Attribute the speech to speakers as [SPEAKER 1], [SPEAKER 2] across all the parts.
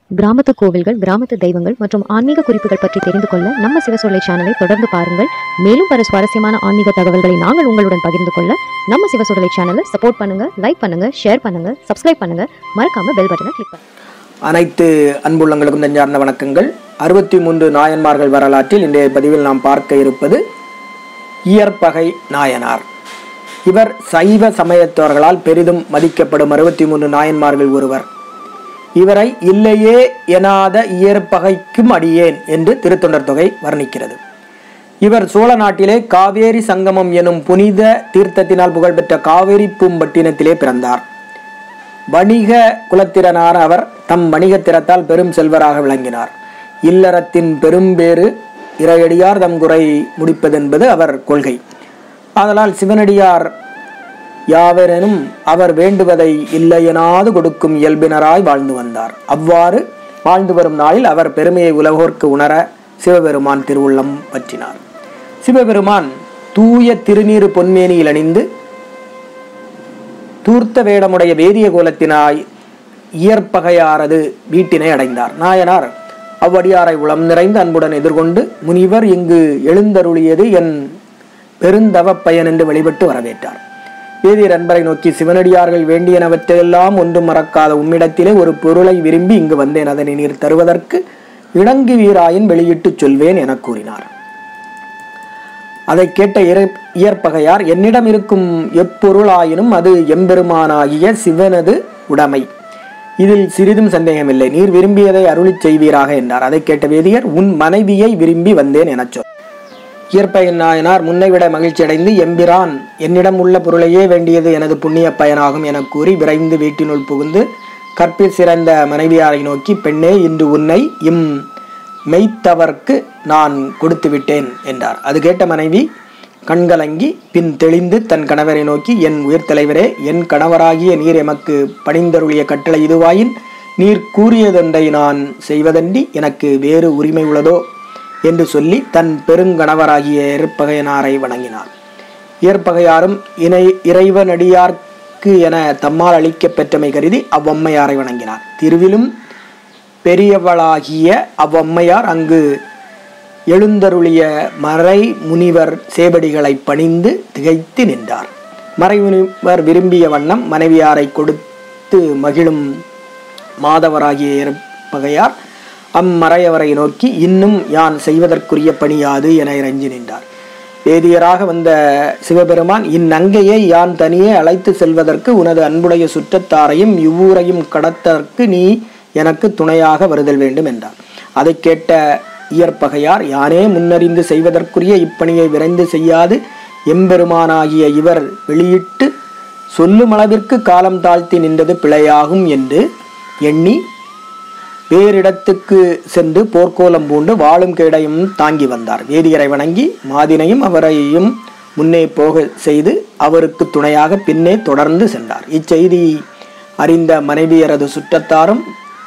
[SPEAKER 1] கிராமத்து கோவில்கள், கிராமத்து தெய்வங்கள் மற்றும் ஆன்மீக குறிப்புகள் பற்றி தெரிந்து கொள்ள நம்ம சிவசொல்லை சேனலை தொடர்ந்து பாருங்கள். மேலும் பல சுவாரஸ்யமான ஆன்மீக தகவல்களை நாங்கள் உங்களுடன் பகிர்ந்து கொள்ள நம்ம சிவசொல்லை சேனலை சப்போர்ட் பண்ணுங்க, லைக் பண்ணுங்க, ஷேர் பண்ணுங்க, சப்ஸ்கிரைப் பண்ணுங்க, மறக்காம பெல் பட்டனை கிளிக் பண்ணுங்க.
[SPEAKER 2] அனைத்து அன்புள்ளங்களுக்கும் நெஞ்சார்ந்த வணக்கங்கள். 63 நாயன்மார்கள் வரலாற்றில் இன்றைய பதிவில் நாம் பார்க்க இருப்பது இயற்பகை நாயனார். இவர் சைவ சமயத்தவர்களால் பெரிதும் மதிக்கப்படும் 63 நாயன்மார்கள் ஒருவர். இவரை இல்லையே எனாத இயற்பகைக்கும் அடியேன் என்று திருத்தொண்டர் தொகை வர்ணிக்கிறது. இவர் சோழ நாட்டிலே காவேரி சங்கமம் எனும் புனித தீர்த்தத்தினால் புகழ்பெற்ற காவேரி பூம்பட்டினத்திலே பிறந்தார். வணிக குலத்திரனான அவர் தம் வணிகத்திறத்தால் பெரும் செல்வராக விளங்கினார். இல்லறத்தின் பெரும்பேறு இறையடியார் தம் குறை முடிப்பதென்பது அவர் கொள்கை. ஆதலால் சிவனடியார் யாவரெனும் அவர் வேண்டுவதை இல்லையெனாது கொடுக்கும் இயல்பினராய் வாழ்ந்து வந்தார். அவ்வாறு வாழ்ந்து வரும் நாளில் அவர் பெருமையை உலகோர்க்கு உணர சிவபெருமான் திருவுள்ளம் பற்றினார். சிவபெருமான் தூய திருநீறு பொன்மேனியில் அணிந்து தூர்த்த வேடமுடைய வேதிய கோலத்தினாய் இயற்பகையாரது வீட்டினை அடைந்தார். நாயனார் அவ்வடியாரை உளம் நிறைந்து அன்புடன் எதிர்கொண்டு, முனிவர் இங்கு எழுந்தருளியது என் பெருந்தவ பயன் என்று வழிபட்டு வரவேற்றார். வேதியர் அன்பரை நோக்கி, சிவனடியார்கள் வேண்டியனவற்றையெல்லாம் ஒன்றும் மறக்காத உம்மிடத்திலே ஒரு பொருளை விரும்பி இங்கு வந்தேன். அதனை நீர் தருவதற்கு இணங்குவீராயின் வெளியிட்டு சொல்வேன் என கூறினார். அதை கேட்ட இயற்பகையார், என்னிடம் இருக்கும் எப்பொருளாயினும் அது எம்பெருமானாகிய சிவனது உடைமை, இதில் சிறிதும் சந்தேகமில்லை. நீர் விரும்பியதை அருளி செய்வீராக என்றார். அதை கேட்ட வேதியர், உன் மனைவியை விரும்பி வந்தேன் என சொல். இயற்பகை நாயனார் முன்னைவிட மகிழ்ச்சி அடைந்து, எம்பிரான் என்னிடம் உள்ள பொருளையே வேண்டியது எனது புண்ணிய பயனாகும் என கூறி விரைந்து வீட்டினுள் புகுந்து கற்பில் சிறந்த மனைவியாரை நோக்கி, பெண்ணே, இன்று உன்னை இம் மெய்த்தவர்க்கு நான் கொடுத்து விட்டேன் என்றார். அது கேட்ட மனைவி கண்கலங்கி பின் தெளிந்து தன் கணவரை நோக்கி, என் உயிர் தலைவரே, என் கணவராகிய நீர் எமக்கு பணிந்தருளிய கட்டளை இதுவாயின் நீர் கூறியதொன்றை நான் செய்வதன்றி எனக்கு வேறு உரிமை உள்ளதோ என்று சொல்லி தன் பெருங்கணவராகிய இயற்பகையனாரை வணங்கினார். இயற்பகையாரும் இறைவனடியார்க்கு என தம்மால் அளிக்க பெற்றமை கருதி அவ்வம்மையாரை வணங்கினார். திருவிலும் பெரியவளாகிய அவ்வம்மையார் அங்கு எழுந்தருளிய மறை முனிவர் சேவடிகளை பணிந்து திகைத்து நின்றார். மறைமுனிவர் விரும்பிய வண்ணம் மனைவியாரை கொடுத்து மகிழும் மாதவராகிய இயற்பகையார் அம்மறையவரை நோக்கி, இன்னும் யான் செய்வதற்குரிய பணியாது என இறைஞ்சி நின்றார். வேதியராக வந்த சிவபெருமான், இந்நங்கையை யான் தனியே அழைத்து செல்வதற்கு உனது அன்புடைய சுற்றத்தாரையும் இவ்வூரையும் கடத்தற்கு நீ எனக்கு துணையாக வருதல் வேண்டும் என்றார். அதை கேட்ட இயற்பகையார், யானே முன்னறிந்து செய்வதற்குரிய இப்பணியை விரைந்து செய்யாது எம்பெருமானாகிய இவர் வெளியிட்டு சொல்லும் அளவிற்கு காலம் தாழ்த்தி நின்றது பிழையாகும் என்று எண்ணி வேறிடத்துக்கு சென்று போர்க்கோலம் பூண்டு வாளும் கேடையும் தாங்கி வந்தார். வேதியரை வணங்கி மாதினையும் அவரையும் முன்னே போக செய்து அவருக்கு துணையாக பின்னே தொடர்ந்து சென்றார். இச்செய்தி அறிந்த மனைவியரது சுற்றத்தாரும்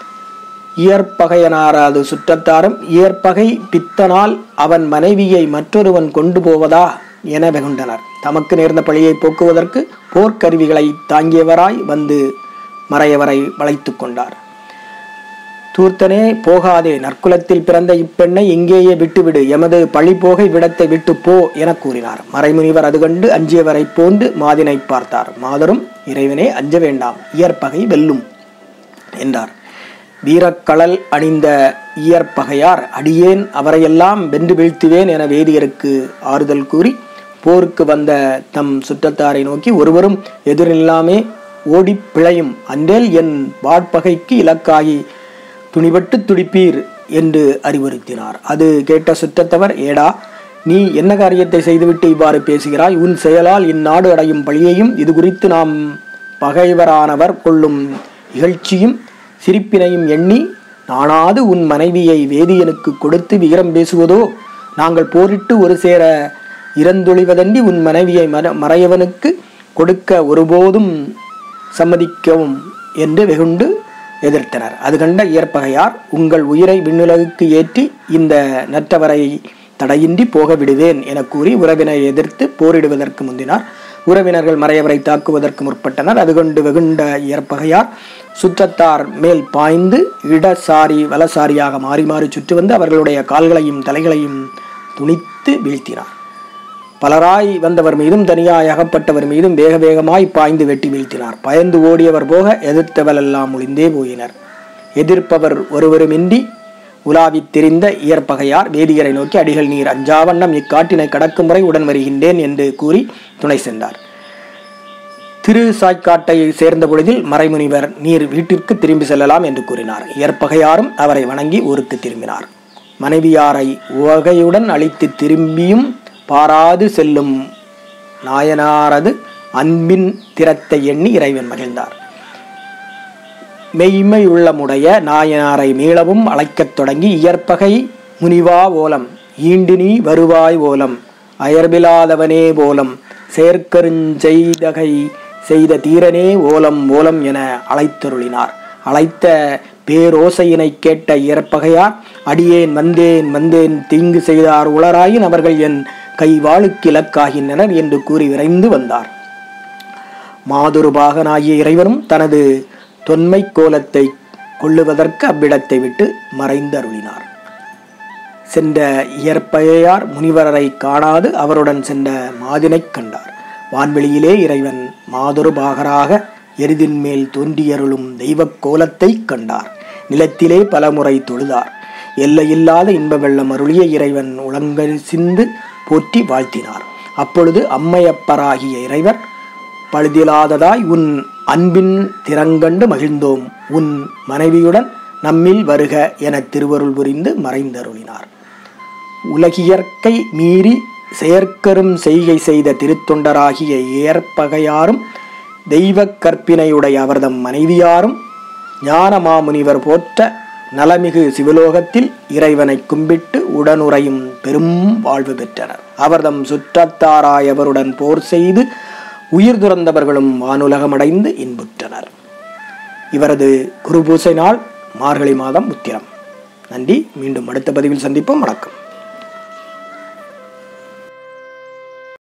[SPEAKER 2] இயற்பகையனாரது சுற்றத்தாரும், இயற்பகை பித்தனால் அவன் மனைவியை மற்றொருவன் கொண்டு போவதா என வெகுண்டனர். தமக்கு நேர்ந்த பழியை போக்குவதற்கு போர்க்கருவிகளை தாங்கியவராய் வந்து மறையவரை வளைத்து கொண்டார். தூர்த்தனே, போகாதே, நற்குலத்தில் பிறந்த இப்பெண்ணை இங்கேயே விட்டுவிடு, எமது பழி போக இவ்விடத்தை விட்டு போ என கூறினார். மறைமுனிவர் அது கண்டு அஞ்சியவரை போன்று மாதினை பார்த்தார். மாதரும், இறைவனே, அஞ்ச வேண்டாம், இயற்பகை வெல்லும் என்றார். வீரக்கழல் அணிந்த இயற்பகையார், அடியேன் அவரையெல்லாம் வென்று வீழ்த்துவேன் என வேதியருக்கு ஆறுதல் கூறி போருக்கு வந்த தம் சுற்றத்தாரை நோக்கி, ஒருவரும் எதிரில்லாமே ஓடி பிழையும், அன்றேல் என் வாட்பகைக்கு இலக்காகி துணிபட்டு துடிப்பீர் என்று அறிவுறுத்தினார். அது கேட்ட சுற்றத்தவர், ஏடா, நீ என்ன காரியத்தை செய்துவிட்டு இவ்வாறு பேசுகிறாய்? உன் செயலால் இந்நாடு அடையும் பழியையும் இது குறித்து நாம் பகைவரானவர் கொள்ளும் இகழ்ச்சியும் சிரிப்பினையும் எண்ணி நானாது உன் மனைவியை வேதியனுக்கு கொடுத்து வீரம் பேசுவதோ? நாங்கள் போரிட்டு ஒரு சேர இறந்தொழிவதன்றி உன் மனைவியை மறையவனுக்கு கொடுக்க ஒருபோதும் சம்மதிக்கவும் என்று வெகுண்டு எதிர்த்தனர். அது கண்ட இயற்பகையார், உங்கள் உயிரை விண்ணுலகுக்கு ஏற்றி இந்த நற்றவரை தடையின்றி போக விடுவேன் என கூறி உறவினை எதிர்த்து போரிடுவதற்கு முந்தினார். உறவினர்கள் மறையவரை தாக்குவதற்கு முற்பட்டனர். அதுகொண்டு வெகுண்ட இயற்பகையார் சுற்றத்தார் மேல் பாய்ந்து இடசாரி வலசாரியாக மாறி மாறி சுற்றி வந்து அவர்களுடைய கால்களையும் தலைகளையும் துணித்து வீழ்த்தினார். பலராய் வந்தவர் மீதும் தனியாய் அகப்பட்டவர் மீதும் வேக வேகமாய் பாய்ந்து வெட்டி வீழ்த்தினார். பயந்து ஓடியவர் போக எதிர்த்தவரெல்லாம் ஒளிந்தே போயினர். எதிர்ப்பவர் ஒருவருமின்றி உலாவித் திரிந்த இயற்பகையார் வேதியரை நோக்கி, அடிகள் நீர் அஞ்சாவண்ணம் இக்காட்டினை கடக்கும் முறை உடன் வருகின்றேன் என்று கூறி துணை சென்றார். திரு சாய்க்காட்டை சேர்ந்த பொழுதில் மறைமுனிவர் நீர் வீட்டிற்கு திரும்பி செல்லலாம் என்று கூறினார். இயற்பகையாரும் அவரை வணங்கி ஊருக்கு திரும்பினார். மனைவியாரை உவகையுடன் அழித்து திரும்பியும் பாராது செல்லும் நாயனாரது அன்பின் திறத்தை எண்ணி இறைவன் மகிழ்ந்தார். மெய்மையுள்ளமுடைய நாயனாரை மீளவும் அழைக்கத் தொடங்கி, இயற்பகை முனிவா ஓலம், ஈண்டினி வருவாய் ஓலம், அயர்பிலாதவனே ஓலம், செயற்கருஞ்செய்தகை செய்த தீரனே ஓலம் ஓலம் என அழைத்தருளினார். அழைத்த பேரோசையினை கேட்ட இயற்பகையார், அடியேன் வந்தேன் வந்தேன், தீங்கு செய்தார் உளராயின் அவர்கள் என் கைவாளுக்கு இலக்காகின்றனர் என்று கூறி விரைந்து வந்தார். மாதுருபாகனாகிய இறைவனும் தனது தொன்மை கோலத்தை கொள்ளுவதற்கு அவ்விடத்தை விட்டு மறைந்து அருளினார். சென்ற இயற்பகையார் முனிவரை காணாது அவருடன் சென்ற மாதினை கண்டார். வான்வெளியிலே இறைவன் மாதுருபாகராக எருதின் மேல் தோன்றியருளும் தெய்வ கோலத்தை கண்டார். நிலத்திலே பலமுறை தொழுதார். எல்லையில்லாத இன்ப வெள்ளம் அருளிய இறைவன் உலங்கை சிந்து போற்றி வாழ்த்தினார். அப்பொழுது அம்மையப்பராகிய இறைவர், பழுதிலாததாய் உன் அன்பின் திறங்கண்டு மகிழ்ந்தோம், உன் மனைவியுடன் நம்மில் வருக என திருவருள் புரிந்து மறைந்தருளினார். உலகியற்கை மீறி செயற்கரும் செய்கை செய்த திருத்தொண்டராகிய இயற்பகையாரும் தெய்வ கற்பினையுடைய அவர்தம் மனைவியாரும் ஞானமாமுனிவர் போற்ற நலமிகு சிவலோகத்தில் இறைவனை கும்பிட்டு உடனுறையும் பெரும் வாழ்வு பெற்றனர். அவர்தம் சுற்றத்தாராயவருடன் போர் செய்து உயிர் துறந்தவர்களும் வானுலகமடைந்து இன்புற்றனர். இவரது குருபூசை நாள் மார்கழி மாதம் உத்திரம். நன்றி. மீண்டும் அடுத்த பதிவில் சந்திப்போம். வணக்கம்.